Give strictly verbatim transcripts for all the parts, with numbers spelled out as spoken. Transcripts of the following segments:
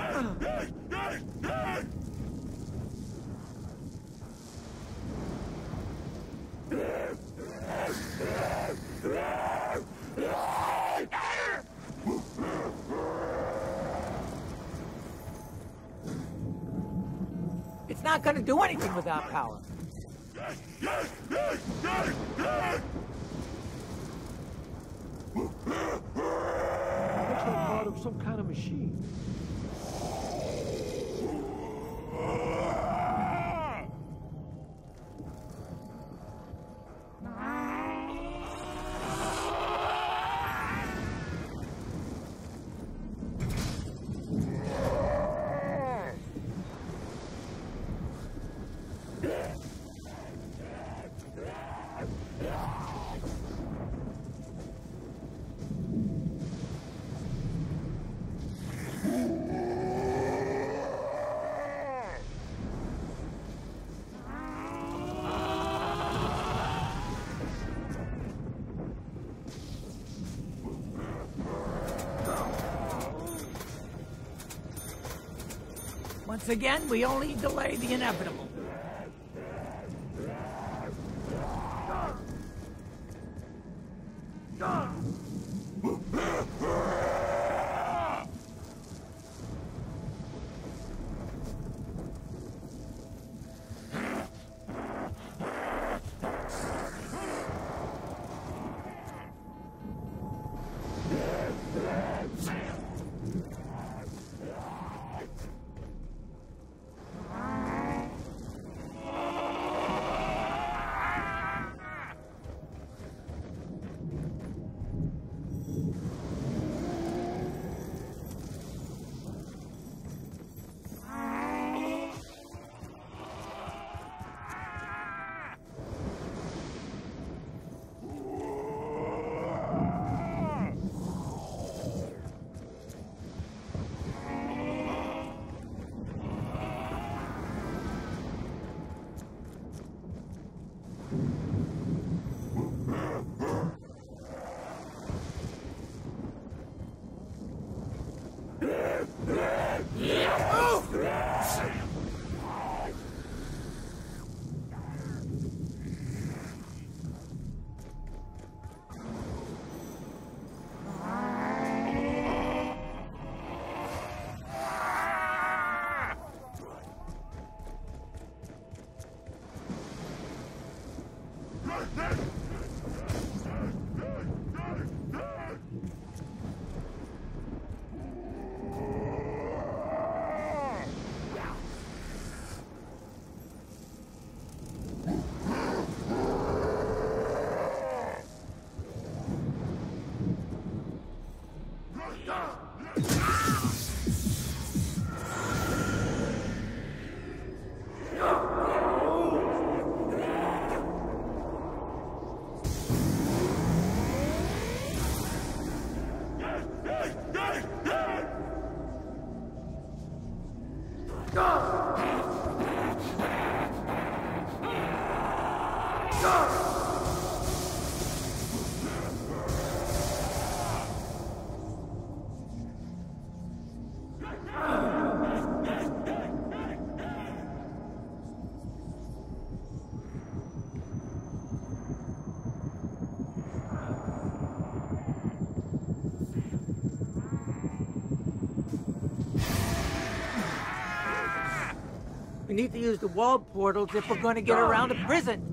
It's not gonna do anything without power. Looks like part of some kind of machine. Once again, we only delay the inevitable. We need to use the wall portals if we're going to get around the prison.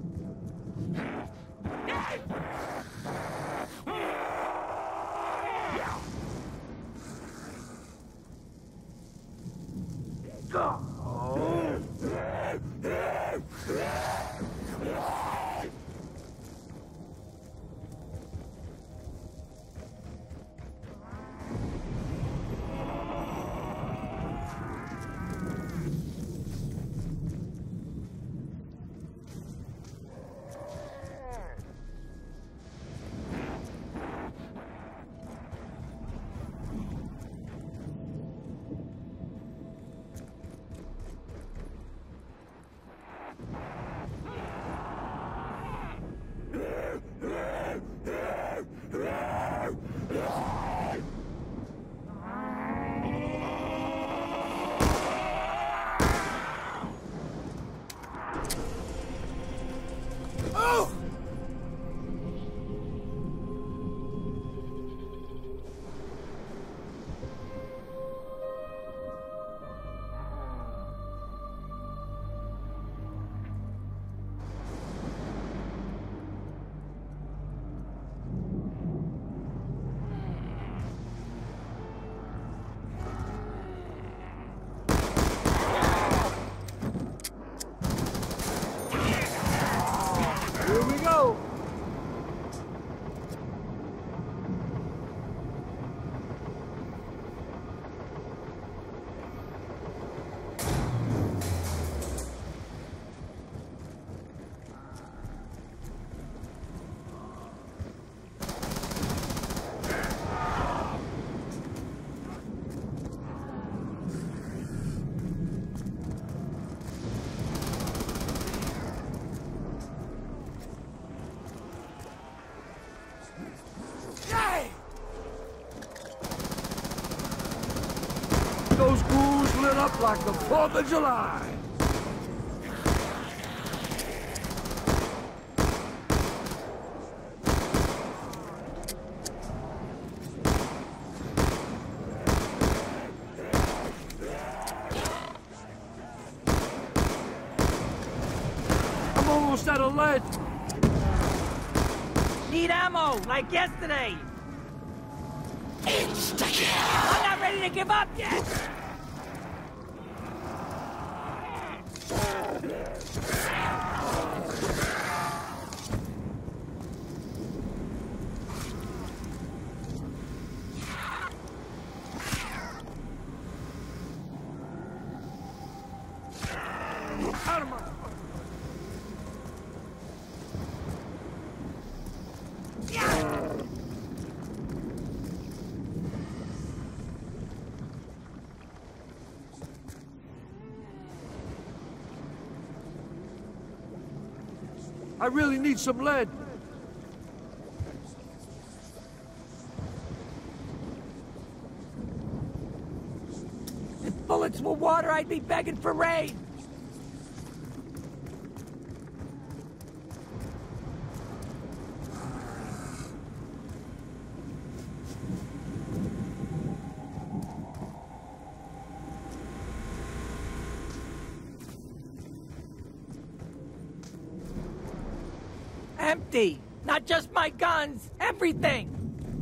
those ghouls lit up like the fourth of July. I'm almost out of lead. Need ammo, like yesterday. Insta-kill! I'm not ready to give up yet! Out of my... I really need some lead. If bullets were water, I'd be begging for rain. Empty! Not just my guns, everything!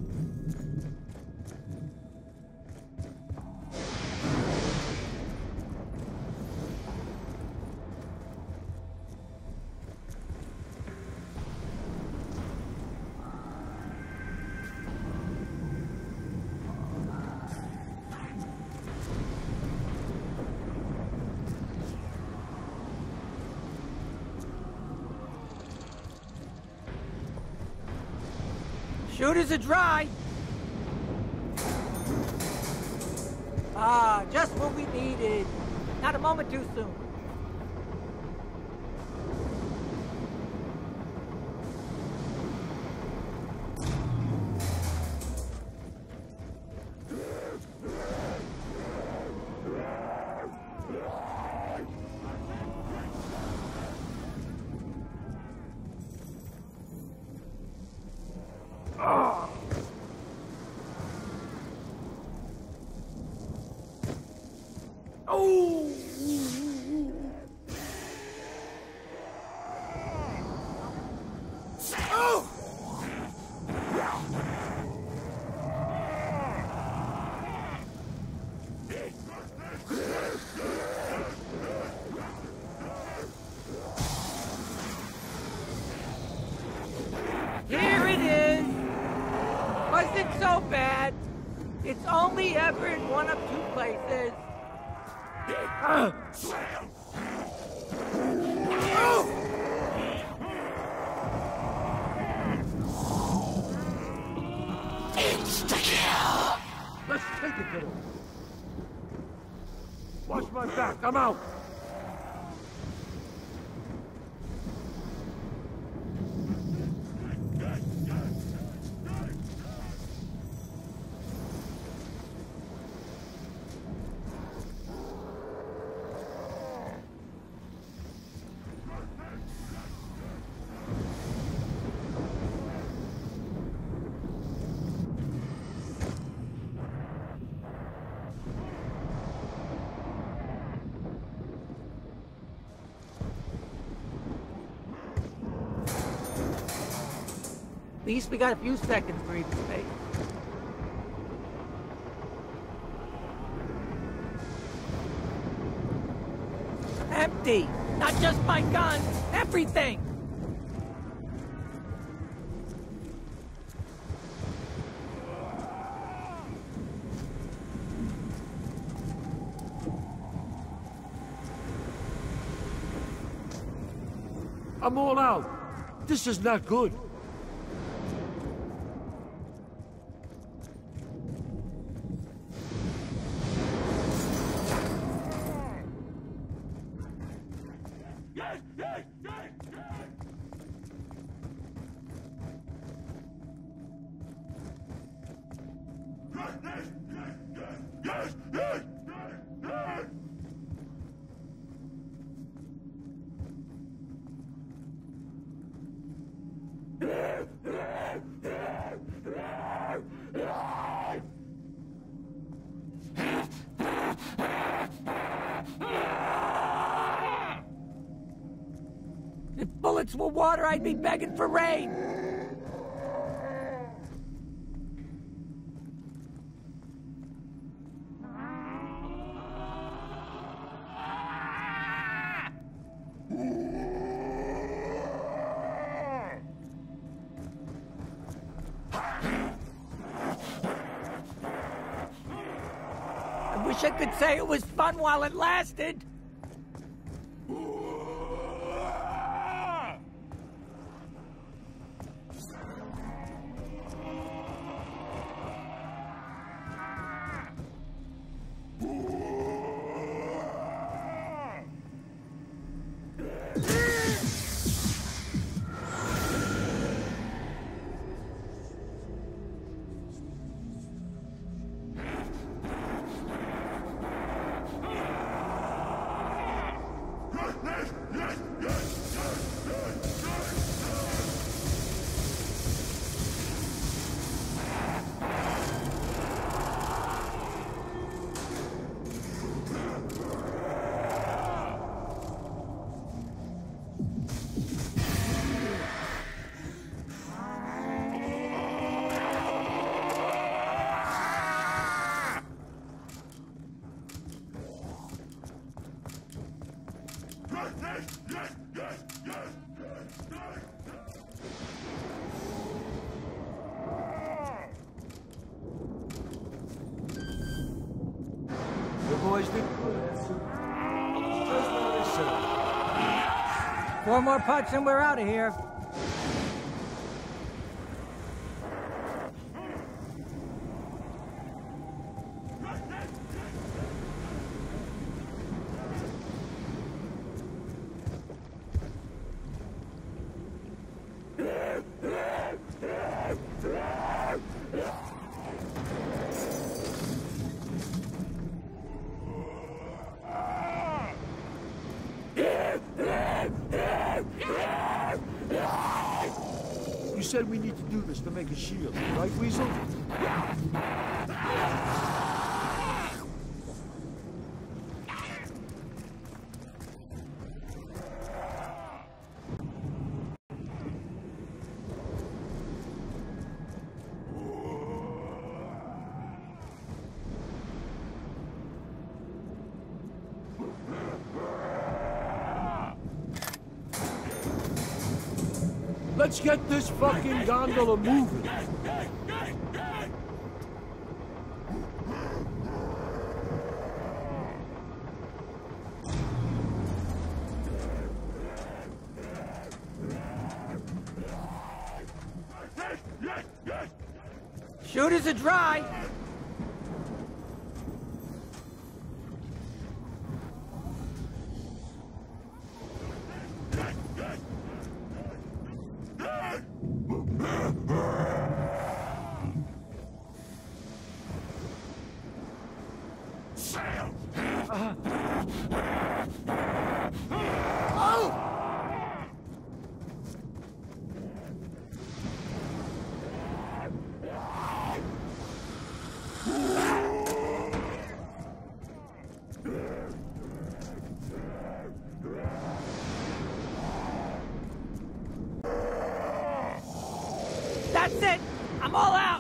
Shooters are dry. Ah, just what we needed. Not a moment too soon. Oh! Oh! Here it is! Wasn't so bad. It's only ever in one of two places. Uh. Oh! Insta-kill! Let's take it, kiddo. Watch my back. I'm out. At least we got a few seconds breathing space. Empty! Not just my guns, everything! I'm all out. This is not good. bullets were water, I'd be begging for rain. I wish I could say it was fun while it lasted. Four more putts and we're out of here. You said we need to do this to make a shield, right, Weasel? Let's get this fucking gondola moving. Shooters are dry. That's it! I'm all out!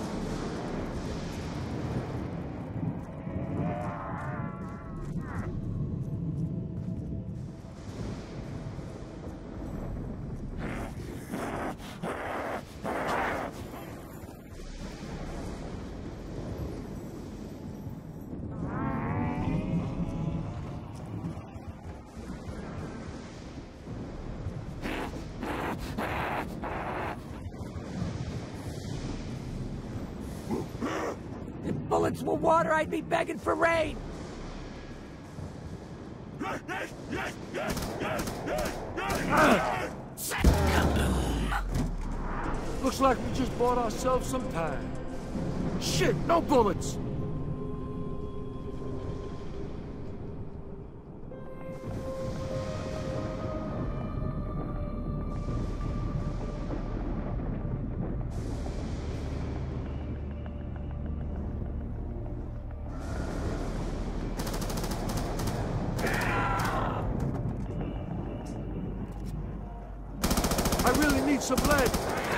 If bullets were water, I'd be begging for rain. Looks like we just bought ourselves some time. Shit, no bullets! some lead.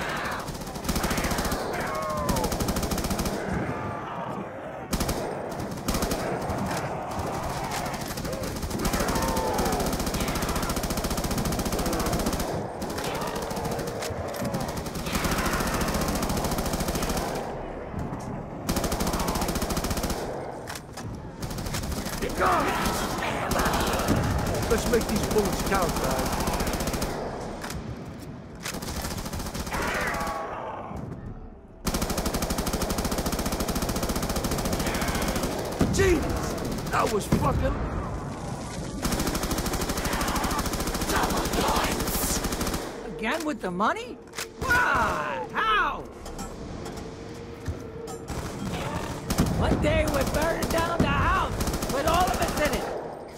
Let's make these bullets count, guys. Jeez! That was fucking... Double points! Again with the money? Why? How? One day we're burning down the house with all of us in it.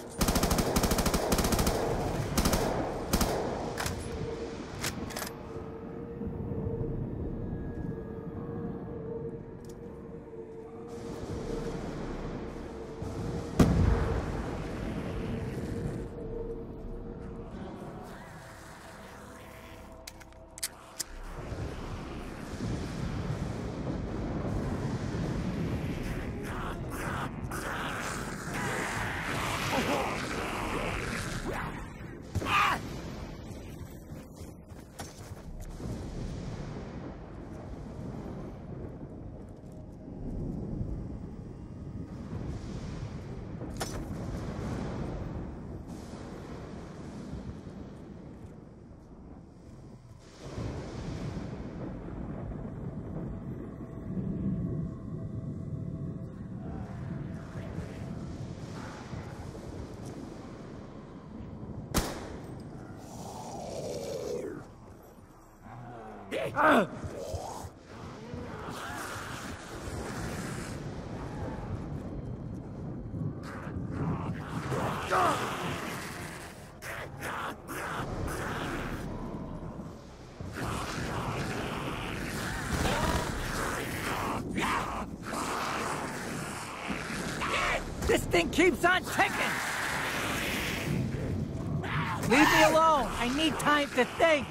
Ah! This thing keeps on ticking! Leave me alone! I need time to think!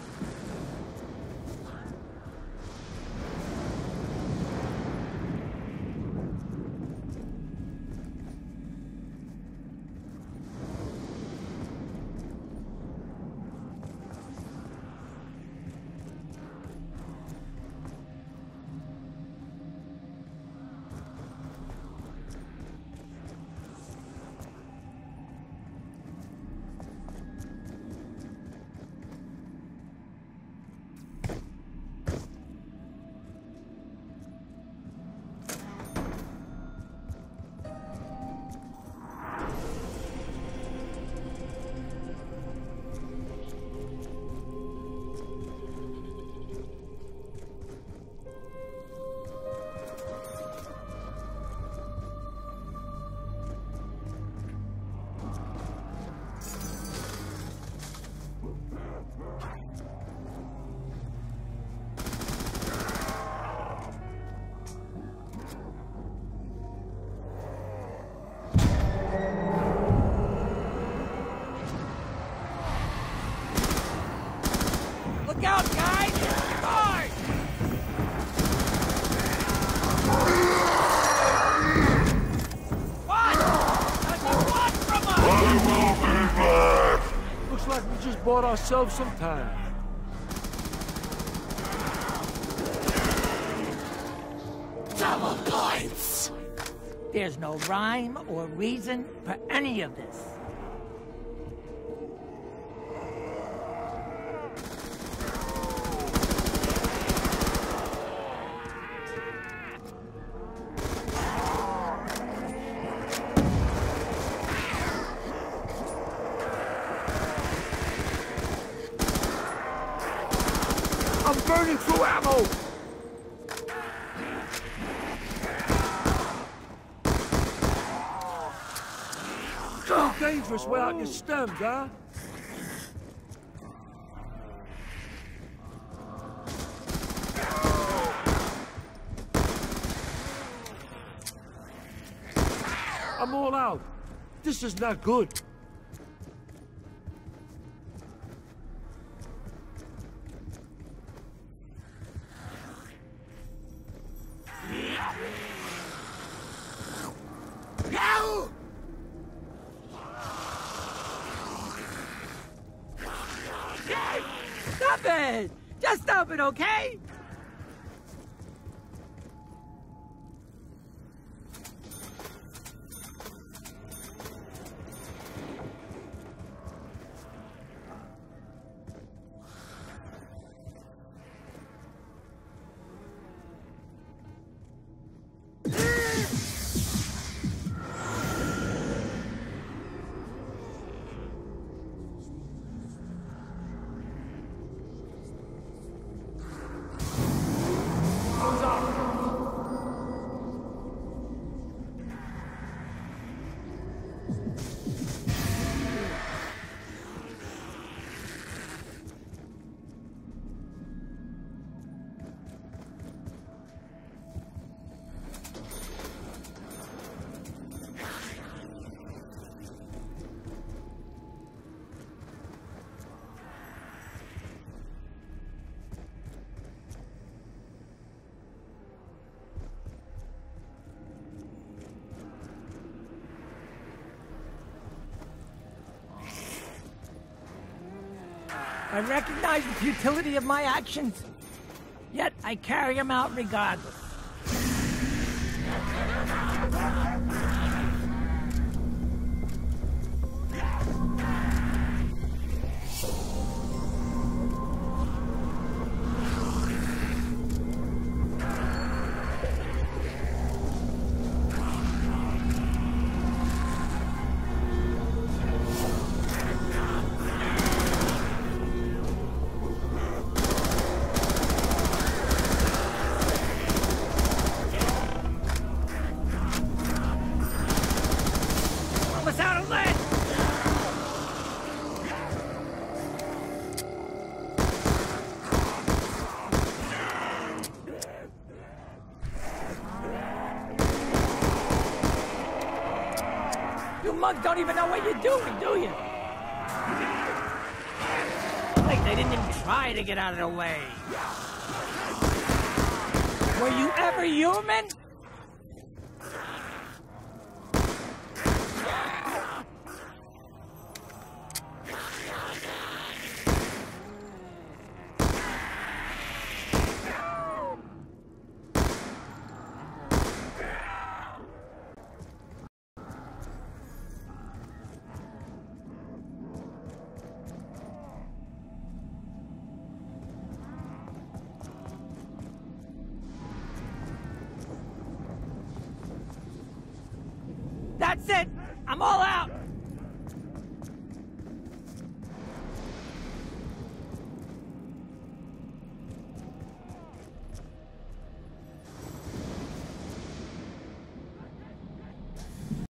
Look out, guys! Guard! What? What do you want from us? I will be back! Looks like we just bought ourselves some time. Double points! There's no rhyme or reason for any of this. I'm burning through ammo! So dangerous without your stems, huh? I'm all out. This is not good. open! Just open, okay? I recognize the futility of my actions, yet I carry them out regardless. You mugs don't even know what you're doing, do you? Like they didn't even try to get out of the way. Were you ever human? That's it! I'm all out!